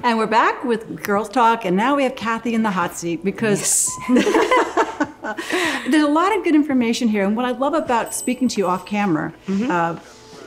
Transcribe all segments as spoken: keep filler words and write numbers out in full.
And we're back with Girls Talk, and now we have Kathy in the hot seat because yes. There's a lot of good information here. And what I love about speaking to you off camera, mm-hmm. uh,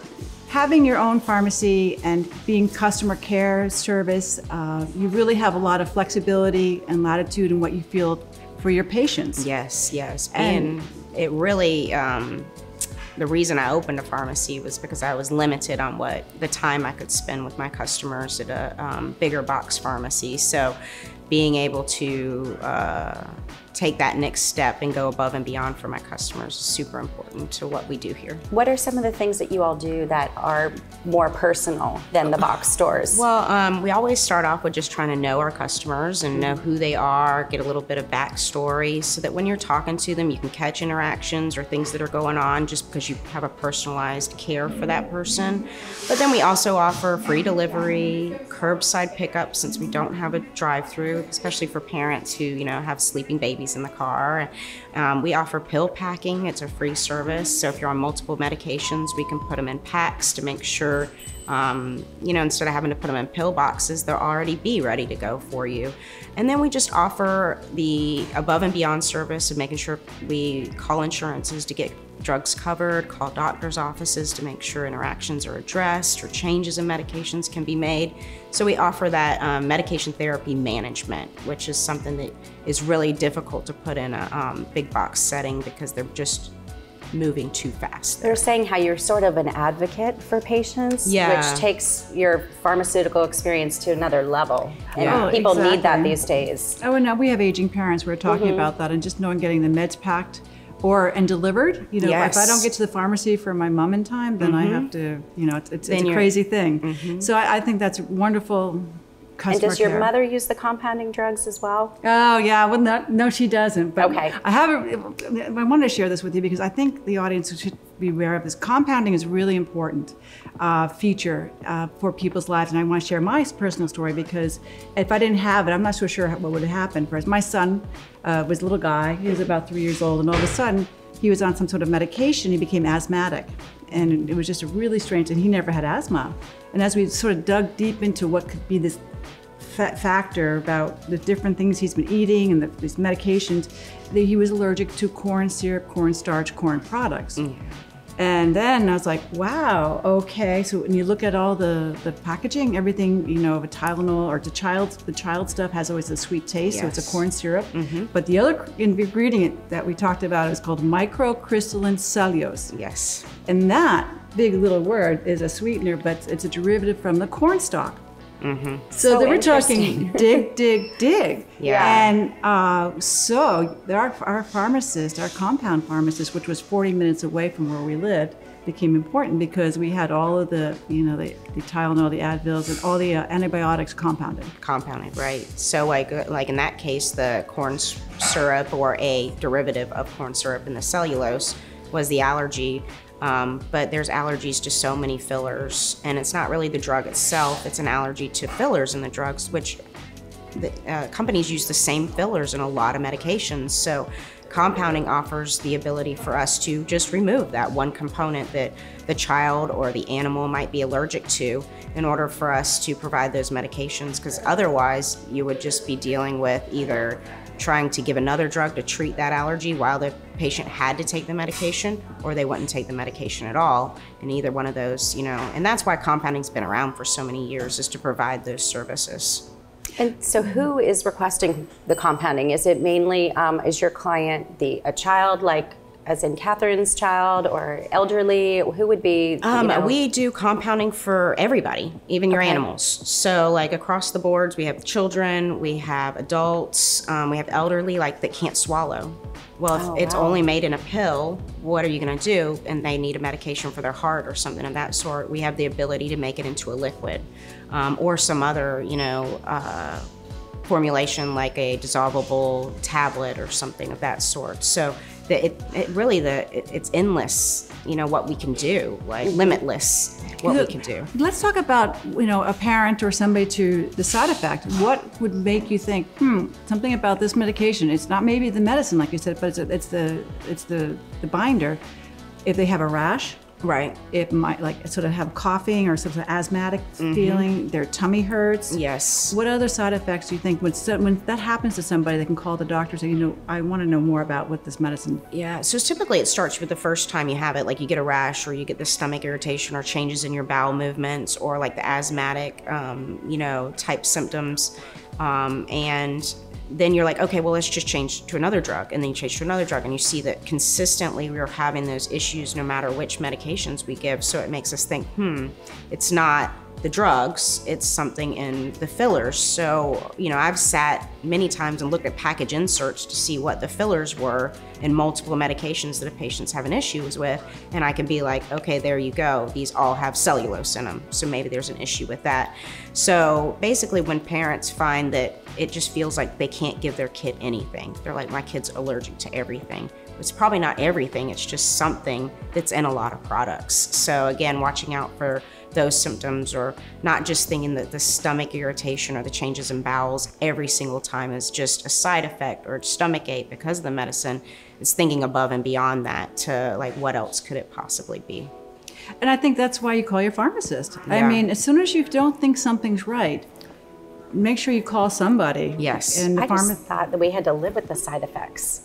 having your own pharmacy and being customer care service, uh, you really have a lot of flexibility and latitude in what you feel for your patients. Yes, yes. And it really, um, the reason I opened a pharmacy was because I was limited on what the time I could spend with my customers at a um, bigger box pharmacy. So being able to uh, take that next step and go above and beyond for my customers is super important to what we do here. What are some of the things that you all do that are more personal than the box stores? Well, um, we always start off with just trying to know our customers and know who they are, get a little bit of backstory so that when you're talking to them, you can catch interactions or things that are going on just because you have a personalized care for that person. But then we also offer free delivery, curbside pickup since we don't have a drive-through, especially for parents who, you know, have sleeping babies in the car. Um, we offer pill packing. It's a free service. So if you're on multiple medications, we can put them in packs to make sure, um, you know, instead of having to put them in pill boxes, they'll already be ready to go for you. And then we just offer the above and beyond service of making sure we call insurances to get drugs covered, call doctor's offices to make sure interactions are addressed or changes in medications can be made. So we offer that um, medication therapy management, which is something that is really difficult to put in a um, big box setting because they're just moving too fast. They're saying how you're sort of an advocate for patients, yeah. which takes your pharmaceutical experience to another level. And yeah. people exactly. need that these days. Oh, and now we have aging parents. We're talking mm-hmm. about that, and just knowing getting the meds packed or and delivered. You know, yes. if I don't get to the pharmacy for my mom in time, then mm-hmm. I have to. You know, it's it's, it's a crazy thing. Mm-hmm. So I, I think that's wonderful. And does your care. mother use the compounding drugs as well? Oh yeah, well no, no she doesn't. But okay. I have. A, I wanted to share this with you because I think the audience should be aware of this. Compounding is a really important uh, feature uh, for people's lives, and I want to share my personal story because if I didn't have it, I'm not so sure what would have happened for us. My son uh, was a little guy. He was about three years old, and all of a sudden he was on some sort of medication. He became asthmatic, and it was just a really strange. And he never had asthma. And as we sort of dug deep into what could be this factor about the different things he's been eating and the, these medications, that he was allergic to corn syrup, cornstarch, corn products. Mm. And then I was like, wow, okay. So when you look at all the, the packaging, everything, you know, of a Tylenol or the child, the child stuff has always a sweet taste, yes. So it's a corn syrup. Mm-hmm. But the other ingredient that we talked about is called microcrystalline cellulose. Yes. And that big little word is a sweetener, but it's a derivative from the corn stalk. Mm-hmm. So, so they were talking dig, dig, dig. Yeah. And uh, so our, our pharmacist, our compound pharmacist, which was forty minutes away from where we lived, became important because we had all of the, you know, the, the Tylenol, the Advils, and all the uh, antibiotics compounded. Compounded, right. So like, like in that case, the corn syrup or a derivative of corn syrup in the cellulose was the allergy. Um, but there's allergies to so many fillers, and it's not really the drug itself, it's an allergy to fillers in the drugs, which the, uh, companies use the same fillers in a lot of medications. So compounding offers the ability for us to just remove that one component that the child or the animal might be allergic to in order for us to provide those medications, because otherwise you would just be dealing with either trying to give another drug to treat that allergy while the patient had to take the medication, or they wouldn't take the medication at all. And either one of those, you know, and that's why compounding's been around for so many years, is to provide those services. And so who is requesting the compounding? Is it mainly, um, is your client the a child, like as in Catherine's child, or elderly? Who would be, um, you know? We do compounding for everybody, even your okay. animals. So like across the boards, we have children, we have adults, um, we have elderly, like that can't swallow. Well, if oh, it's wow. only made in a pill, what are you gonna do? And they need a medication for their heart or something of that sort. We have the ability to make it into a liquid, um, or some other, you know, uh, formulation like a dissolvable tablet or something of that sort. So the, it, it really, the it, it's endless, you know, what we can do, like limitless what Look, we can do. Let's talk about, you know, a parent or somebody to the side effect. What would make you think, hmm, something about this medication? It's not maybe the medicine, like you said, but it's, it's the it's the, the binder. If they have a rash, Right. It might like sort of have coughing or sort of asthmatic mm-hmm. feeling. Their tummy hurts. Yes. What other side effects do you think when so, when that happens to somebody, they can call the doctor and say, you know, I want to know more about what this medicine. Yeah. So typically it starts with the first time you have it, like you get a rash or you get the stomach irritation or changes in your bowel movements or like the asthmatic, um, you know, type symptoms, um, and then you're like, okay, well, let's just change to another drug. And then you change to another drug and you see that consistently we're having those issues no matter which medications we give. So it makes us think, hmm, it's not the drugs, it's something in the fillers. So, you know, I've sat many times and looked at package inserts to see what the fillers were in multiple medications that a patient's having issues with. And I can be like, okay, there you go. These all have cellulose in them. So maybe there's an issue with that. So basically when parents find that it just feels like they can't give their kid anything, they're like, my kid's allergic to everything. It's probably not everything, it's just something that's in a lot of products. So again, watching out for those symptoms, or not just thinking that the stomach irritation or the changes in bowels every single time is just a side effect or stomach ache because of the medicine. It's thinking above and beyond that to like, what else could it possibly be? And I think that's why you call your pharmacist. Yeah. I mean, as soon as you don't think something's right, make sure you call somebody. Yes. And the I pharma- just thought that we had to live with the side effects.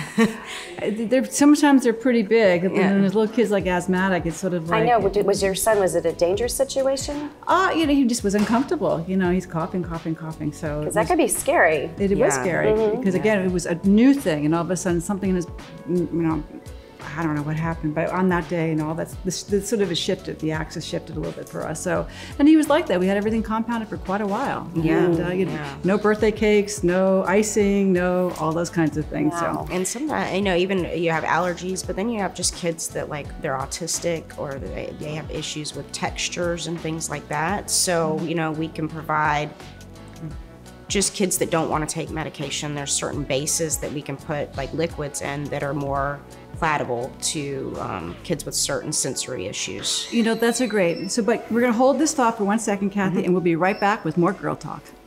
they're, sometimes they're pretty big. And Yeah. then there's little kids like asthmatic. It's sort of like. I know. Was your son, was it a dangerous situation? Uh, you know, he just was uncomfortable. You know, he's coughing, coughing, coughing. So Because that could be scary. It, it Yeah. was scary Mm-hmm. because again, it was a new thing, and all of a sudden, something in his, you know, I don't know what happened, but on that day and all that's this, this sort of has shifted. The axis shifted a little bit for us. So, and he was like that. We had everything compounded for quite a while. Yeah. And, uh, you know, Yeah. no birthday cakes, no icing, no all those kinds of things. Wow. So. And sometimes, you know, even you have allergies, but then you have just kids that like they're autistic or they, they have issues with textures and things like that. So, you know, we can provide just kids that don't want to take medication. There's certain bases that we can put like liquids in that are more palatable to um, kids with certain sensory issues. You know, that's a great. So, but we're going to hold this thought for one second, Kathy, Mm-hmm. and we'll be right back with more Girl Talk.